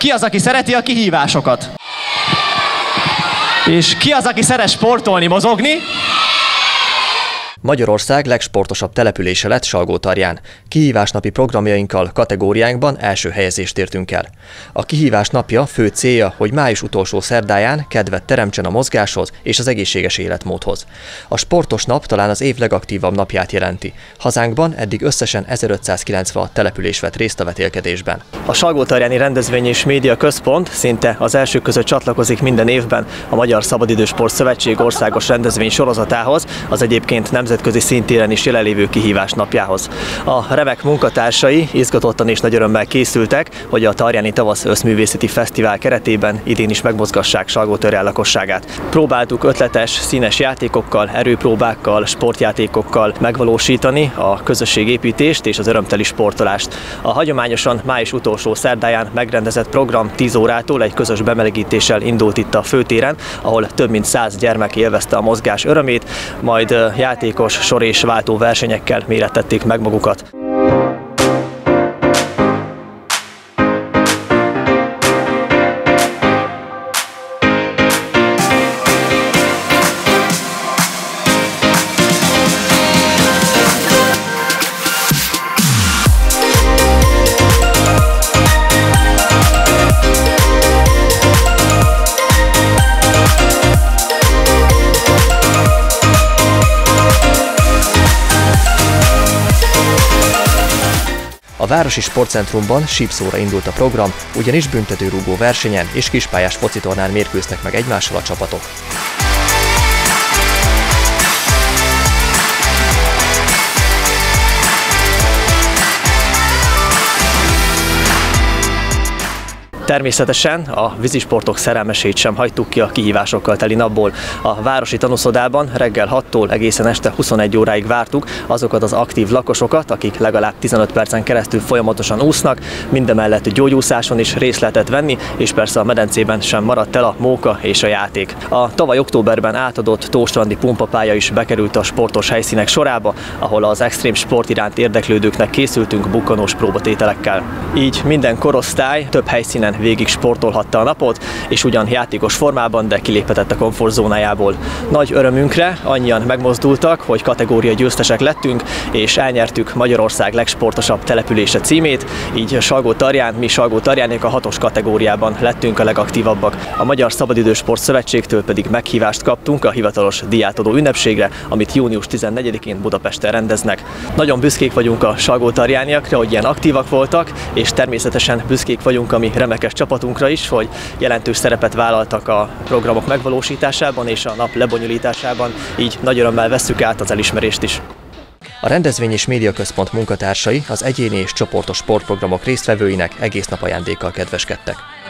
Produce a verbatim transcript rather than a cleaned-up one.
Ki az, aki szereti a kihívásokat? És ki az, aki szeret sportolni, mozogni? Magyarország legsportosabb települése lett Salgótarján. Kihívásnapi programjainkkal, kategóriánkban első helyezést értünk el. A kihívás napja fő célja, hogy május utolsó szerdáján kedvet teremtsen a mozgáshoz és az egészséges életmódhoz. A sportos nap talán az év legaktívabb napját jelenti. Hazánkban eddig összesen ezerötszázkilencvenhat település vett részt a vetélkedésben. A Salgótarjáni Rendezvény és Média Központ szinte az elsők között csatlakozik minden évben a Magyar Szabadidősport Szövetség országos rendezvény sorozatához, az egyébként nemzetközi szintéren is jelenlévő kihívás napjához. A remek munkatársai izgatottan és nagy örömmel készültek, hogy a Tarjáni Tavasz Összművészeti Fesztivál keretében idén is megmozgassák Salgótarján lakosságát. Próbáltuk ötletes, színes játékokkal, erőpróbákkal, sportjátékokkal megvalósítani a közösségépítést és az örömteli sportolást. A hagyományosan május utolsó szerdáján megrendezett program tíz órától egy közös bemelegítéssel indult itt a főtéren, ahol több mint száz gyermek élvezte a mozgás örömét, majd játékos sor- és váltó versenyekkel mérettették meg magukat. A Városi Sportcentrumban sípszóra indult a program, ugyanis büntetőrúgó versenyen és kispályás focitornán mérkőztek meg egymással a csapatok. Természetesen a vízisportok szerelmesét sem hagytuk ki a kihívásokkal teli napból. A városi tanuszodában reggel hattól egészen este huszonegy óráig vártuk azokat az aktív lakosokat, akik legalább tizenöt percen keresztül folyamatosan úsznak, mindemellett gyógyúszáson is részt lehetett venni, és persze a medencében sem maradt el a móka és a játék. A tavaly októberben átadott tóstrandi pumpapálya is bekerült a sportos helyszínek sorába, ahol az extrém sport iránt érdeklődőknek készültünk bukkanós próbatételekkel. Így minden korosztály több helyszínen végig sportolhatta a napot, és ugyan játékos formában, de kiléphetett a komfortzónájából. Nagy örömünkre annyian megmozdultak, hogy kategória győztesek lettünk, és elnyertük Magyarország legsportosabb települése címét, így Salgótarján, mi Salgótarjánék a hatos kategóriában lettünk a legaktívabbak. A Magyar Szabadidősport Szövetségtől pedig meghívást kaptunk a hivatalos díjátadó ünnepségre, amit június tizennegyedikén Budapesten rendeznek. Nagyon büszkék vagyunk a salgótarjániakra, hogy ilyen aktívak voltak, és természetesen büszkék vagyunk a mi remekes csapatunkra is, hogy jelentős szerepet vállaltak a programok megvalósításában és a nap lebonyolításában, így nagy örömmel vesszük át az elismerést is. A Rendezvény és Média Központ munkatársai az egyéni és csoportos sportprogramok résztvevőinek egész nap ajándékkal kedveskedtek.